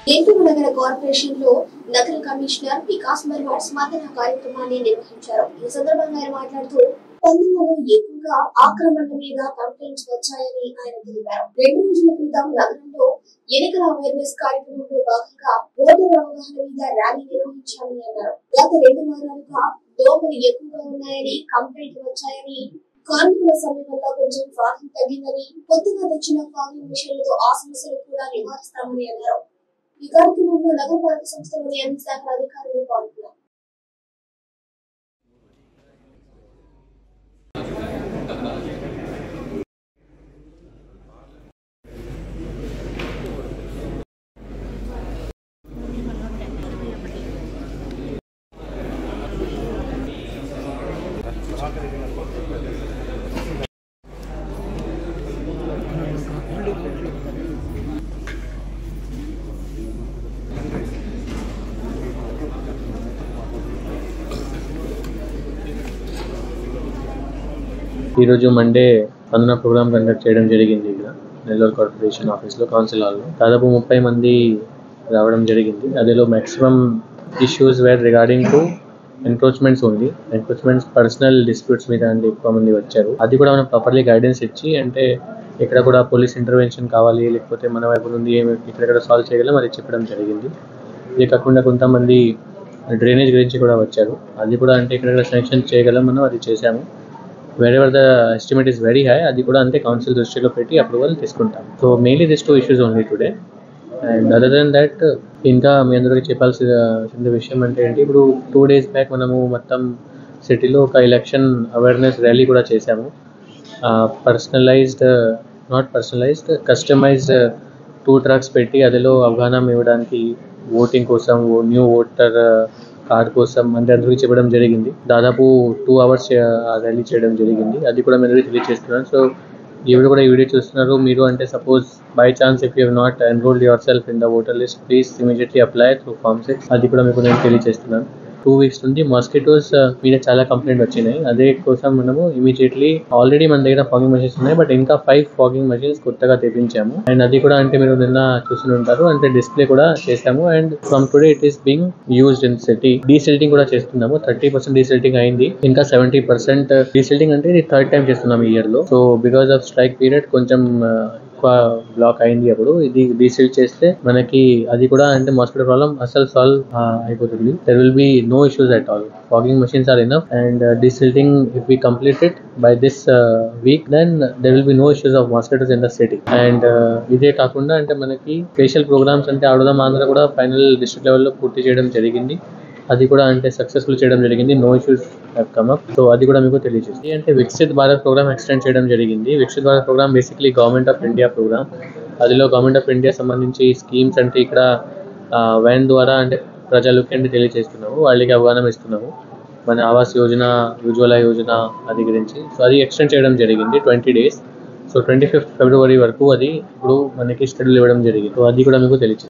ఏలూరు నగర కార్పొరేషన్ లో నగర కమిషనర్ వికాస్ మర్వాడ్ స్పందన కార్యక్రమాన్ని నిర్వహించారు. ఈ సందర్భంగా ఆయన మాట్లాడుతూ స్పందనలో ఎక్కువగా ఆక్రమణల మీద కంప్లైంట్స్ వచ్చాయని ఆయన తెలిపారు. 2 రోజుల క్రితం నగరంలో ఎన్నికల అవేర్నెస్ కార్యక్రమంలో భాగంగా ఓటర్ అవగాహన మీద ర్యాలీ నిర్వహించామని అన్నారు. గత 2 వారాలుగా దోమలు ఎక్కువగా ఉన్నాయని కంప్లైంట్ వచ్చాయని, కార్మికుల సమ్మె వల్ల కొంచెం ఫాగింగ్ తగ్గిందని, కొత్తగా తెచ్చిన ఫాగింగ్ మిషన్లతో ఆ సమస్యలు కూడా నివారిస్తామని అన్నారు. ఈ కార్యక్రమంలో నగరపాలక సంస్థలోని అన్ని శాఖల అధికారులు పాల్గొన్నారు. ఈ రోజు మండే స్పందన ప్రోగ్రామ్ కండక్ట్ చేయడం జరిగింది. ఇక్కడ నెల్లూరు కార్పొరేషన్ ఆఫీస్లో కౌన్సిల్ హాల్లో దాదాపు 30 మంది రావడం జరిగింది. అదిలో maximum issues were regarding to encroachments ఉంది. ఎన్క్రోచ్మెంట్స్ పర్సనల్ డిస్ప్యూట్స్ మీద అంటే ఎక్కువ మంది వచ్చారు. అది కూడా మనం ప్రాపర్లీ గైడెన్స్ ఇచ్చి, అంటే ఇక్కడ కూడా పోలీస్ ఇంటర్వెన్షన్ కావాలి, లేకపోతే మన వైపు నుండి ఏమి ఇక్కడ సాల్వ్ చేయగలం అది చెప్పడం జరిగింది. ఇది కాకుండా కొంతమంది డ్రైనేజ్ గురించి కూడా వచ్చారు. అది కూడా అంటే ఇక్కడ శాంక్షన్ చేయగలం మనం అది చేశాము. wherever the estimate is very high, అది కూడా అంటే కౌన్సిల్ దృష్టిలో పెట్టి అప్రూవల్ తీసుకుంటాం. So mainly this 2 issues only today. And other then that ఇంకా మీ అందరికీ చెప్పాల్సిన విషయం అంటే ఏంటి, ఇప్పుడు 2 days బ్యాక్ మనము మొత్తం సిటీలో ఒక ఎలక్షన్ అవేర్నెస్ ర్యాలీ కూడా చేశాము. కస్టమైజ్డ్ 2 trucks పెట్టి అదిలో అవగాహన ఇవ్వడానికి, ఓటింగ్ కోసం, న్యూ ఓటర్ కార్డ్ కోసం అంటే అందరికీ చెప్పడం జరిగింది. దాదాపు 2 hours ర్యాలీ చేయడం జరిగింది. అది కూడా మీరు తెలియజేస్తున్నాను. సో ఎవరు కూడా ఈ వీడియో చూస్తున్నారు, మీరు అంటే suppose by chance if you have not enrolled yourself in the voter list, please immediately apply through Form 6. అది కూడా మీకు నేను తెలియజేస్తున్నాను. 2 weeks నుండి మాస్కిటోస్ మీద చాలా కంప్లైంట్ వచ్చినాయి. అదే కోసం మనము ఇమీడియట్లీ ఆల్రెడీ మన దగ్గర ఫాగింగ్ మెషిన్స్ ఉన్నాయి, బట్ ఇంకా 5 ఫాగింగ్ మెషిన్స్ కొత్తగా తెప్పించాము. అండ్ అది కూడా అంటే మీరు నిన్న చూసి ఉంటారు, అంటే డిస్ప్లే కూడా చేసాము. And from today it is being used in city. Desilting కూడా చేస్తున్నాము. 30% డీసిల్టింగ్ అయింది. ఇంకా 70% డీసిల్టింగ్ అంటే ఇది 3rd time చేస్తున్నాము ఈ ఇయర్ లో. So because of strike period కొంచెం బ్లాక్ అయింది. అప్పుడు ఇది డీసిల్ చేస్తే మనకి అది కూడా అంటే మాస్కిటో ప్రాబ్లం అసలు సాల్వ్ అయిపోతుంది. There will be no issues at all. Fogging machines are enough, and desilting, if we complete it by this week, then there will be no issues of mosquitoes in the city. And ఇదే కాకుండా అంటే మనకి special programmes అంటే ఆడుదాం ఆంధ్ర కూడా final district లెవెల్లో పూర్తి చేయడం జరిగింది. అది కూడా అంటే సక్సెస్ఫుల్ చేయడం జరిగింది. No issues have come up. So అది కూడా మీకు తెలియజేస్తుంది. అంటే వికసిత్ భారత్ ప్రోగ్రామ్ ఎక్స్టెండ్ చేయడం జరిగింది. Viksit Bharat programme basically government of India programme. అదిలో గవర్నమెంట్ ఆఫ్ ఇండియా సంబంధించి స్కీమ్స్ అంటే ఇక్కడ వ్యాన్ ద్వారా అంటే ప్రజలకి అంటే తెలియజేస్తున్నాము, వాళ్ళకి అవగాహన ఇస్తున్నాము. మన ఆవాస్ యోజన, ఉజ్వల యోజన అది గురించి. సో అది ఎక్స్టెండ్ చేయడం జరిగింది 20 days. సో 25th February వరకు అది ఇప్పుడు మనకి షెడ్యూల్ ఇవ్వడం జరిగింది. సో అది కూడా మీకు తెలియజేస్తుంది.